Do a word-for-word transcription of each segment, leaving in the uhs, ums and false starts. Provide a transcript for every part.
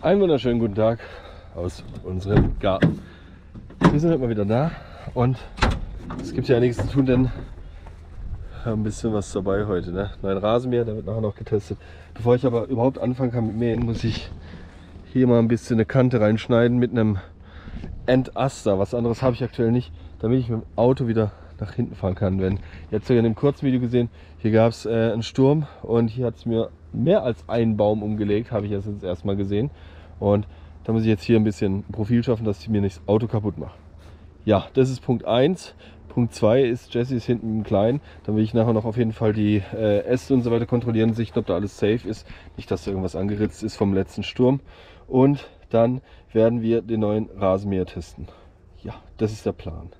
Einen wunderschönen guten Tag aus unserem Garten. Wir sind heute mal wieder da und es gibt ja einiges zu tun, denn wir haben ein bisschen was dabei heute. Ne? Neuen Rasenmäher, der wird nachher noch getestet. Bevor ich aber überhaupt anfangen kann mit Mähen, muss ich hier mal ein bisschen eine Kante reinschneiden mit einem Entaster. Was anderes habe ich aktuell nicht, damit ich mit dem Auto wieder nach hinten fahren kann. Denn ihr habt ja in dem kurzen Video gesehen, hier gab es äh, einen Sturm und hier hat es mir mehr als einen Baum umgelegt, habe ich jetzt das erste Mal gesehen. Und da muss ich jetzt hier ein bisschen Profil schaffen, dass ich mir nicht das Auto kaputt mache. Ja, das ist Punkt eins. Punkt zwei ist, Jesse ist hinten im Kleinen. Dann will ich nachher noch auf jeden Fall die äh, Äste und so weiter kontrollieren, sichten, ob da alles safe ist. Nicht, dass da irgendwas angeritzt ist vom letzten Sturm. Und dann werden wir den neuen Rasenmäher testen. Ja, das ist der Plan.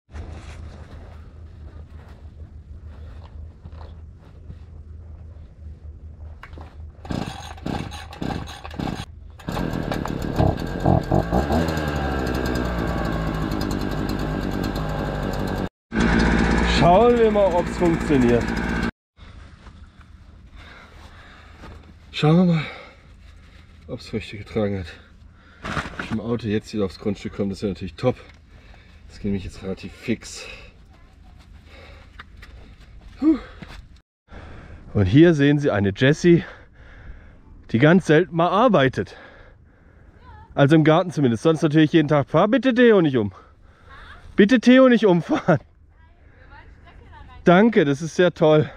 Schauen wir mal, ob es funktioniert. Schauen wir mal, ob es Früchte getragen hat. Wenn ich im Auto jetzt wieder aufs Grundstück komme, das wäre natürlich top. Das geht nämlich jetzt relativ fix. Puh. Und hier sehen Sie eine Jessie, die ganz selten mal arbeitet. Also im Garten zumindest. Sonst natürlich jeden Tag. Fahr bitte Theo nicht um. Bitte Theo nicht umfahren. Danke, das ist sehr toll.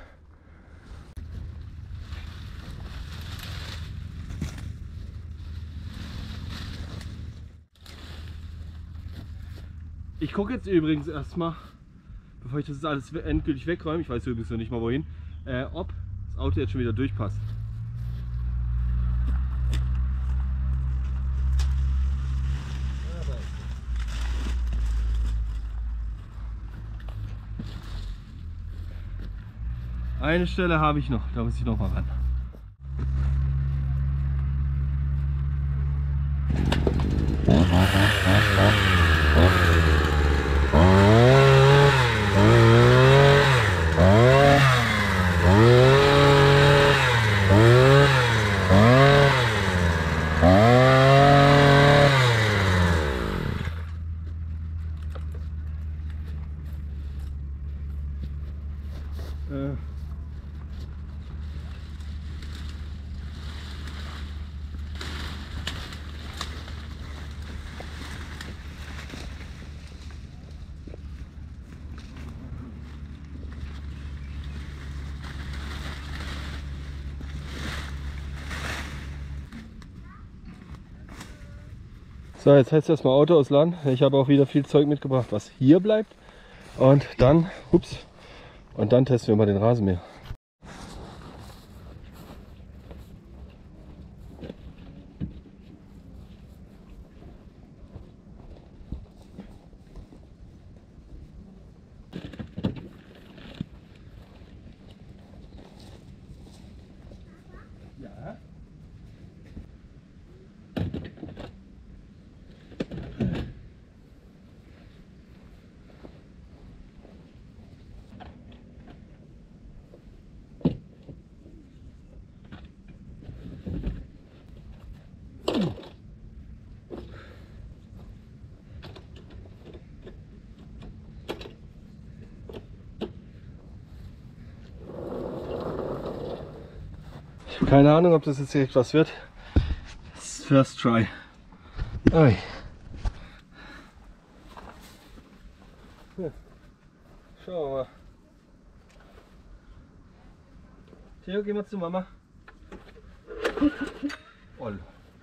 Ich gucke jetzt übrigens erstmal, bevor ich das alles endgültig wegräume, ich weiß übrigens noch nicht mal wohin, äh, ob das Auto jetzt schon wieder durchpasst. Eine Stelle habe ich noch, da muss ich noch mal ran. Äh. So, jetzt heißt erstmal Auto ausladen. Ich habe auch wieder viel Zeug mitgebracht, was hier bleibt. Und dann, ups, und dann testen wir mal den Rasenmäher. Ja. Ich habe keine Ahnung, ob das jetzt direkt was wird. Das ist First Try. Oi. Ja. Schauen wir mal. Theo, geh mal zu Mama. Oll.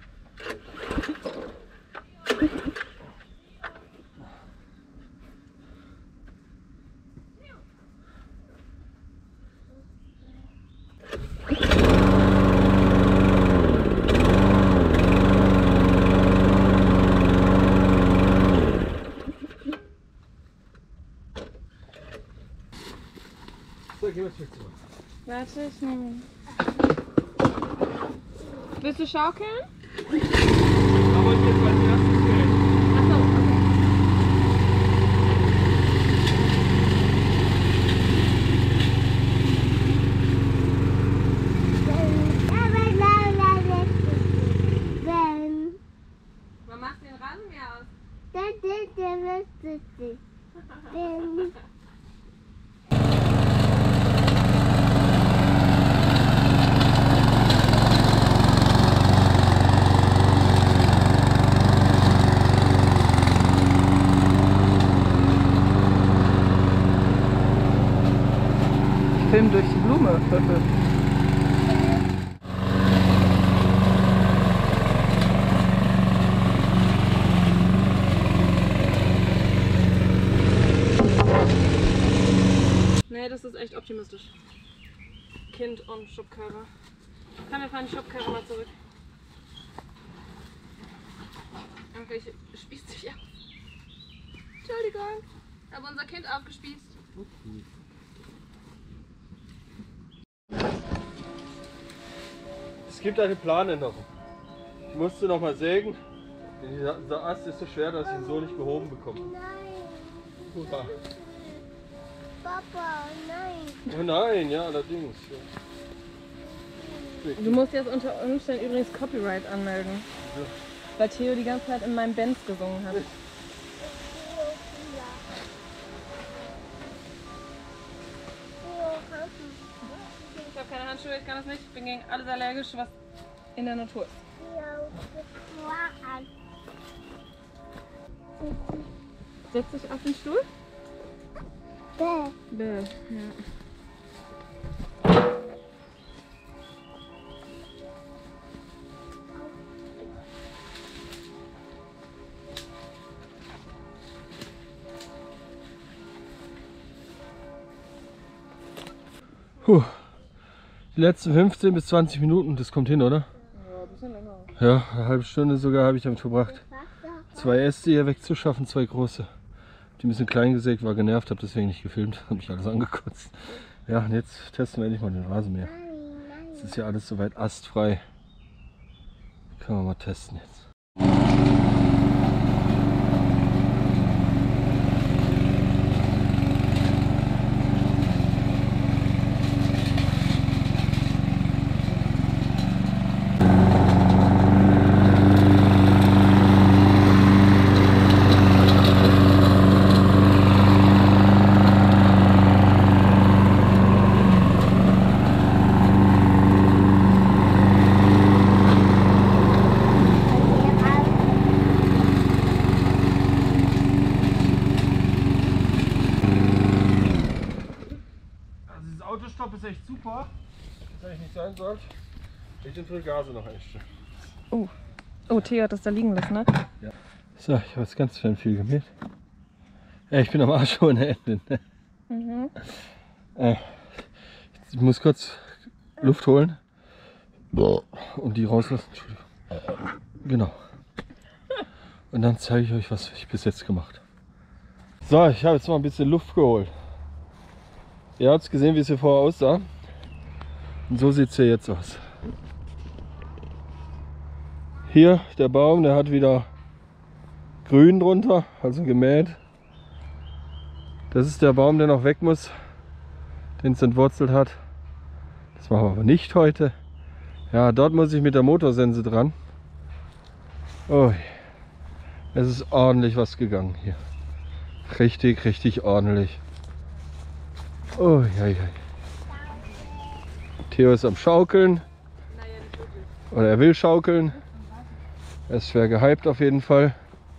So, geh mal zurück zu. Warte, ich nehme. Willst du schaukeln? Aber ich jetzt als erstes Geld. Achso, okay. Then Ich film durch die Blume. Nee, das ist echt optimistisch. Kind und Schubkarre. Komm, wir fahren die Schubkarre mal zurück. Okay, ich spieß dich ab. Entschuldigung. Ich habe unser Kind aufgespießt. Es gibt eine Planänderung. Ich musste noch mal sägen. Dieser, dieser Ast ist so schwer, dass ich ihn so nicht gehoben bekomme. Nein. Hurra. Papa, nein. Oh nein, ja, allerdings. Ja. Du musst jetzt unter Umständen übrigens Copyright anmelden. Ja. Weil Theo die ganze Zeit in meinem Benz gesungen hat. Ich habe keine Handschuhe, ich kann das nicht. Ich bin gegen alles allergisch, was in der Natur ist. Setz dich auf den Stuhl? Bäh. Bäh, ja. Puh. Die letzten fünfzehn bis zwanzig Minuten, das kommt hin, oder? Ja, ein bisschen länger. Ja, eine halbe Stunde sogar habe ich damit verbracht. Zwei Äste hier wegzuschaffen, zwei große. Die ein bisschen klein gesägt, war genervt, habe deswegen nicht gefilmt, habe mich alles angekotzt. Ja, und jetzt testen wir endlich mal den Rasenmäher. Es ist ja alles soweit astfrei. Können wir mal testen jetzt. Autostopp ist echt super. Das eigentlich nicht sein soll. Ich den Gase noch echt. Oh. Oh, Theo hat das da liegen lassen, ne? Ja. So, ich habe jetzt ganz schön viel gemäht. Ja, ich bin am Arsch ohne Ende. Ne? Mhm. Äh, ich muss kurz Luft holen und die rauslassen. Entschuldigung. Genau. Und dann zeige ich euch, was ich bis jetzt gemacht habe. So, ich habe jetzt mal ein bisschen Luft geholt. Ihr habt gesehen, wie es hier vorher aussah. Und so sieht es hier jetzt aus. Hier der Baum, der hat wieder grün drunter, also gemäht. Das ist der Baum, der noch weg muss, den es entwurzelt hat. Das machen wir aber nicht heute. Ja, dort muss ich mit der Motorsense dran. Oh, es ist ordentlich was gegangen hier. Richtig, richtig ordentlich. Oh, ja, ja. Theo ist am Schaukeln. Oder er will schaukeln. Er ist schwer gehypt auf jeden Fall.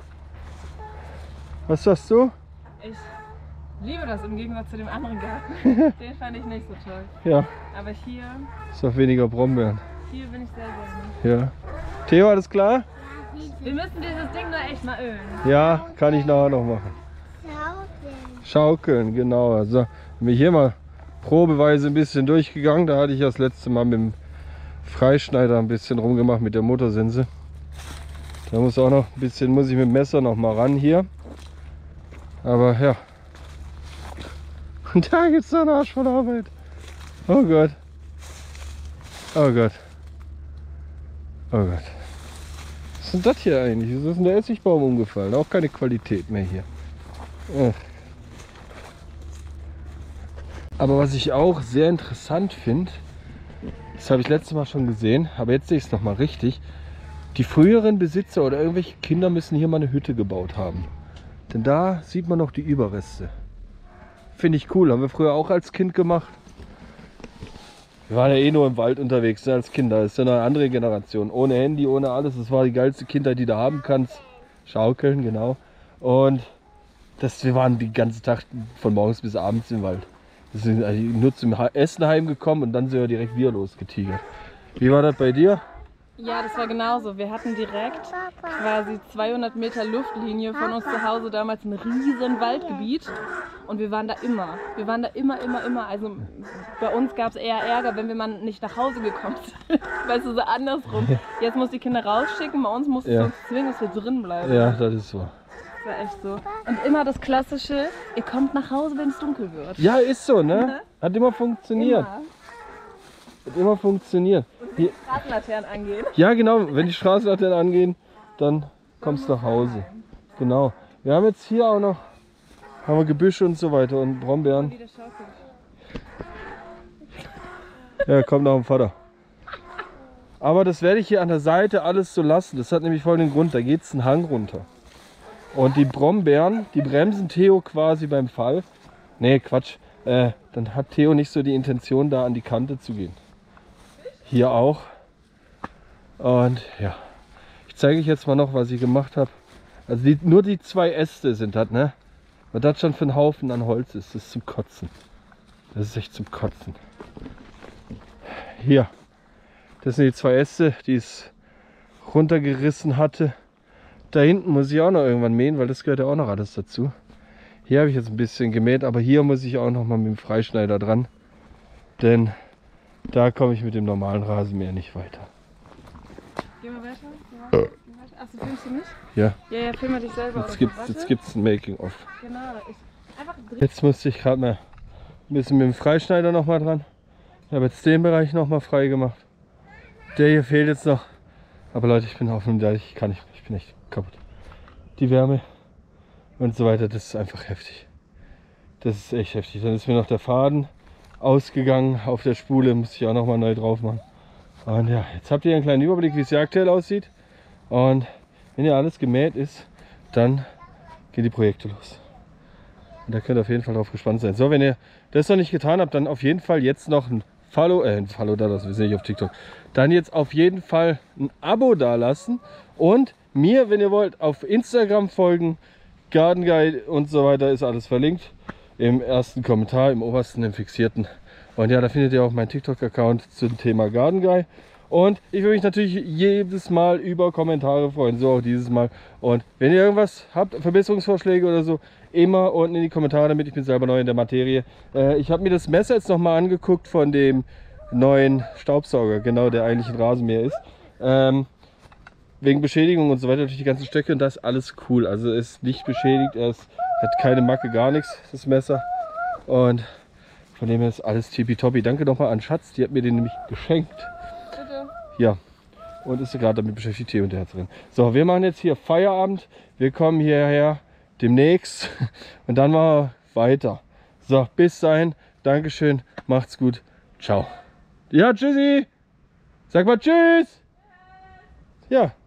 Was sagst du? Ich liebe das im Gegensatz zu dem anderen Garten. Den fand ich nicht so toll. Ja. Aber hier, Ist noch weniger Brombeeren. hier bin ich sehr gerne. Ja. Theo, alles klar? Wir müssen dieses Ding nur echt mal ölen. Ja, kann ich nachher noch machen. Schaukeln, genau. Also bin ich hier mal probeweise ein bisschen durchgegangen. Da hatte ich ja das letzte Mal mit dem Freischneider ein bisschen rumgemacht mit der Motorsense. Da muss auch noch ein bisschen, muss ich mit dem Messer noch mal ran hier. Aber ja. Und da gibt es noch einen Arsch voll Arbeit. Oh Gott. Oh Gott. Oh Gott. Was ist denn das hier eigentlich? Wieso ist denn der Essigbaum umgefallen? Auch keine Qualität mehr hier. Ach. Aber was ich auch sehr interessant finde, das habe ich letztes Mal schon gesehen, aber jetzt sehe ich es nochmal richtig. Die früheren Besitzer oder irgendwelche Kinder müssen hier mal eine Hütte gebaut haben. Denn da sieht man noch die Überreste. Finde ich cool, haben wir früher auch als Kind gemacht. Wir waren ja eh nur im Wald unterwegs, ne, als Kinder. Das ist ja eine andere Generation. Ohne Handy, ohne alles. Das war die geilste Kindheit, die du haben kannst. Schaukeln, genau. Und das, wir waren den ganzen Tag von morgens bis abends im Wald. Wir sind also nur zum Essen heimgekommen und dann sind wir direkt wieder losgetigert. Wie war das bei dir? Ja, das war genauso. Wir hatten direkt quasi zweihundert Meter Luftlinie von uns zu Hause damals ein riesen Waldgebiet und wir waren da immer. Wir waren da immer, immer, immer. Also bei uns gab es eher Ärger, wenn wir mal nicht nach Hause gekommen sind. Weißt du, so andersrum. Jetzt muss die Kinder rausschicken, bei uns mussten Ja. sie uns zwingen, dass wir drin bleiben. Ja, das ist so. Das war echt so. Und immer das Klassische, ihr kommt nach Hause, wenn es dunkel wird. Ja, ist so, ne? Hat immer funktioniert. Immer. Hat immer funktioniert. Hier, Straßenlaternen angehen. ja, genau, wenn die Straßenlaternen angehen, dann kommst du nach Hause. Genau. Wir haben jetzt hier auch noch haben wir Gebüsche und so weiter und Brombeeren. Wieder Schaukel. Ja, kommt nach dem Vater. Aber das werde ich hier an der Seite alles so lassen. Das hat nämlich folgenden Grund, da geht es einen Hang runter. Und die Brombeeren, die bremsen Theo quasi beim Fall. Nee, Quatsch. Äh, dann hat Theo nicht so die Intention, da an die Kante zu gehen. Hier auch. Und ja, ich zeige euch jetzt mal noch, was ich gemacht habe. Also die, nur die zwei Äste sind das, ne? Was das schon für ein Haufen an Holz ist, das ist zum Kotzen. Das ist echt zum Kotzen. Hier, das sind die zwei Äste, die es runtergerissen hatte. Da hinten muss ich auch noch irgendwann mähen, weil das gehört ja auch noch alles dazu. Hier habe ich jetzt ein bisschen gemäht, aber hier muss ich auch noch mal mit dem Freischneider dran. Denn da komme ich mit dem normalen Rasenmäher nicht weiter. Geh mal weiter. Geh mal weiter. Achso, filmst du mich? Ja, Ja, ja, film mal dich selber. jetzt gibt es Warte. jetzt gibt's ein Making-of. Genau, ich einfach drehen. Jetzt musste ich gerade mal ein bisschen mit dem Freischneider noch mal dran. Ich habe jetzt den Bereich noch mal frei gemacht. Der hier fehlt jetzt noch. Aber Leute, ich bin auf einem Deich, ich kann nicht, ich bin echt kaputt. Die Wärme und so weiter, das ist einfach heftig. Das ist echt heftig. Dann ist mir noch der Faden ausgegangen auf der Spule, muss ich auch noch mal neu drauf machen. Und ja, jetzt habt ihr einen kleinen Überblick, wie es hier aktuell aussieht. Und wenn hier alles gemäht ist, dann gehen die Projekte los. Und da könnt ihr auf jeden Fall drauf gespannt sein. So, wenn ihr das noch nicht getan habt, dann auf jeden Fall jetzt noch ein Follow, äh, ein Follow da lassen, wir sind nicht auf TikTok. Dann jetzt auf jeden Fall ein Abo da lassen und mir, wenn ihr wollt, auf Instagram folgen. Garden Guy und so weiter ist alles verlinkt. Im ersten Kommentar, im obersten, im fixierten. Und ja, da findet ihr auch meinen TikTok-Account zum Thema Garden Guy. Und ich würde mich natürlich jedes Mal über Kommentare freuen, so auch dieses Mal. Und wenn ihr irgendwas habt, Verbesserungsvorschläge oder so, immer unten in die Kommentare, damit ich bin selber neu in der Materie. Äh, ich habe mir das Messer jetzt nochmal angeguckt von dem neuen Staubsauger, genau, der eigentlich ein Rasenmäher ist. Ähm, wegen Beschädigung und so weiter, durch die ganzen Stöcke und das ist alles cool. Also es ist nicht beschädigt, es hat keine Macke, gar nichts, das Messer. Und von dem her ist alles tippitoppi. Danke nochmal an Schatz, die hat mir den nämlich geschenkt. Bitte. Ja, und ist gerade damit beschäftigt, Tee und Herz drin. So, wir machen jetzt hier Feierabend. Wir kommen hierher demnächst und dann machen wir weiter. So, bis dahin. Dankeschön. Macht's gut. Ciao. Ja, tschüssi. Sag mal tschüss. Ja.